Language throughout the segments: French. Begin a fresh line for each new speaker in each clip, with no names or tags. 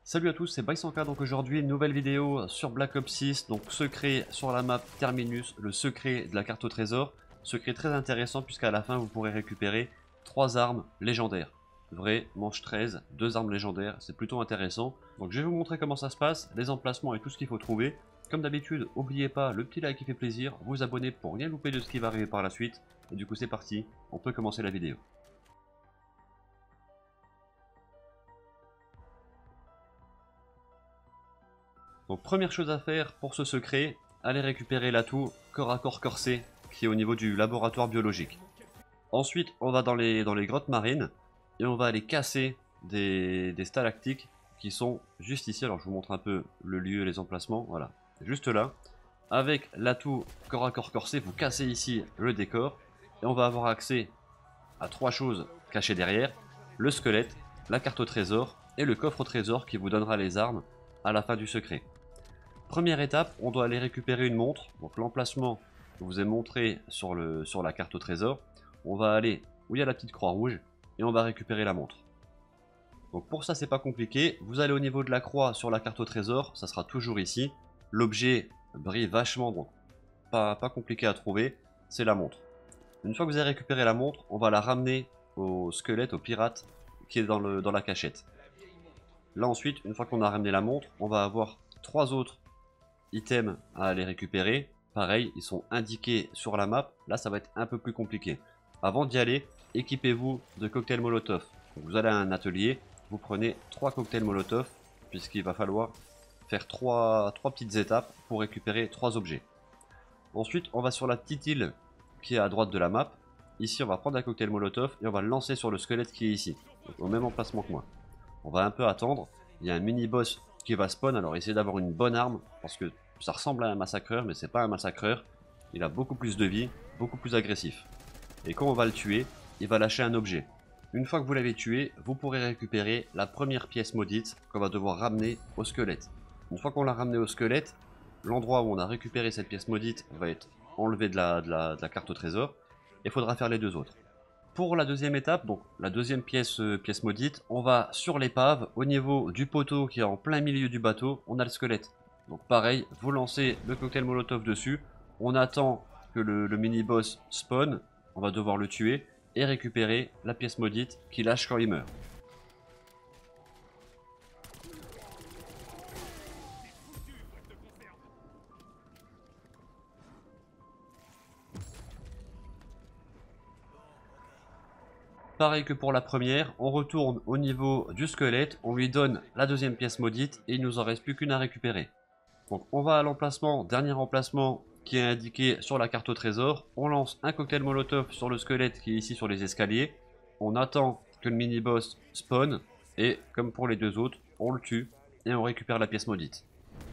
Salut à tous, c'est Bysanka. Donc aujourd'hui une nouvelle vidéo sur Black Ops 6, donc secret sur la map Terminus, le secret de la carte au trésor. Secret très intéressant puisqu'à la fin vous pourrez récupérer 3 armes légendaires. Vrai, manche 13, 2 armes légendaires, c'est plutôt intéressant. Donc je vais vous montrer comment ça se passe, les emplacements et tout ce qu'il faut trouver. Comme d'habitude, n'oubliez pas le petit like qui fait plaisir, vous abonner pour rien louper de ce qui va arriver par la suite. Et du coup c'est parti, on peut commencer la vidéo. Donc première chose à faire pour ce secret, allez récupérer l'atout corps à corps corsé qui est au niveau du laboratoire biologique. Ensuite on va dans les grottes marines et on va aller casser des stalactites qui sont juste ici. Alors je vous montre un peu le lieu et les emplacements, voilà, juste là. Avec l'atout corps à corps corsé, vous cassez ici le décor et on va avoir accès à 3 choses cachées derrière: le squelette, la carte au trésor et le coffre au trésor qui vous donnera les armes à la fin du secret. Première étape, on doit aller récupérer une montre. Donc l'emplacement que je vous ai montré sur la carte au trésor. On va aller où il y a la petite croix rouge et on va récupérer la montre. Donc pour ça c'est pas compliqué, vous allez au niveau de la croix sur la carte au trésor, ça sera toujours ici. L'objet brille vachement, donc pas compliqué à trouver, c'est la montre. Une fois que vous avez récupéré la montre, on va la ramener au squelette, au pirate qui est dans la cachette. Là ensuite, une fois qu'on a ramené la montre, on va avoir 3 autres items à aller récupérer. Pareil, ils sont indiqués sur la map. Là ça va être un peu plus compliqué. Avant d'y aller, équipez-vous de cocktails molotov. Donc, vous allez à un atelier, vous prenez 3 cocktails molotov puisqu'il va falloir faire 3 petites étapes pour récupérer 3 objets. Ensuite on va sur la petite île qui est à droite de la map. Ici on va prendre un cocktail molotov et on va le lancer sur le squelette qui est ici, donc, au même emplacement que moi. On va un peu attendre, il y a un mini boss qui va spawn. Alors essayez d'avoir une bonne arme parce que ça ressemble à un massacreur mais c'est pas un massacreur. Il a beaucoup plus de vie, beaucoup plus agressif. Et quand on va le tuer, il va lâcher un objet. Une fois que vous l'avez tué, vous pourrez récupérer la première pièce maudite qu'on va devoir ramener au squelette. Une fois qu'on l'a ramené au squelette, l'endroit où on a récupéré cette pièce maudite va être enlevé de la carte au trésor et il faudra faire les 2 autres. Pour la deuxième étape, donc la deuxième pièce maudite, on va sur l'épave, au niveau du poteau qui est en plein milieu du bateau, on a le squelette. Donc pareil, vous lancez le cocktail molotov dessus, on attend que le mini-boss spawn, on va devoir le tuer et récupérer la pièce maudite qui lâche quand il meurt. Pareil que pour la première, on retourne au niveau du squelette, on lui donne la deuxième pièce maudite et il nous en reste plus qu'une à récupérer. Donc on va à l'emplacement, dernier emplacement qui est indiqué sur la carte au trésor, on lance un cocktail molotov sur le squelette qui est ici sur les escaliers, on attend que le mini-boss spawn et comme pour les 2 autres, on le tue et on récupère la pièce maudite.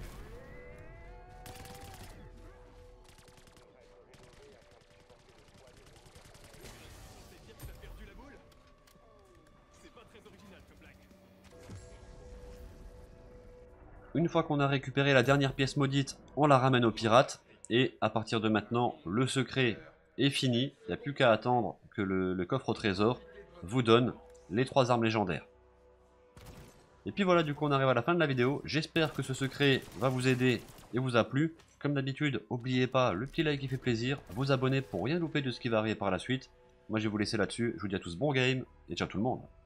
Une fois qu'on a récupéré la dernière pièce maudite, on la ramène au pirate. Et à partir de maintenant, le secret est fini. Il n'y a plus qu'à attendre que le coffre au trésor vous donne les 3 armes légendaires. Et puis voilà, du coup on arrive à la fin de la vidéo. J'espère que ce secret va vous aider et vous a plu. Comme d'habitude, n'oubliez pas le petit like qui fait plaisir, vous abonner pour rien louper de ce qui va arriver par la suite. Moi je vais vous laisser là-dessus. Je vous dis à tous bon game et ciao tout le monde.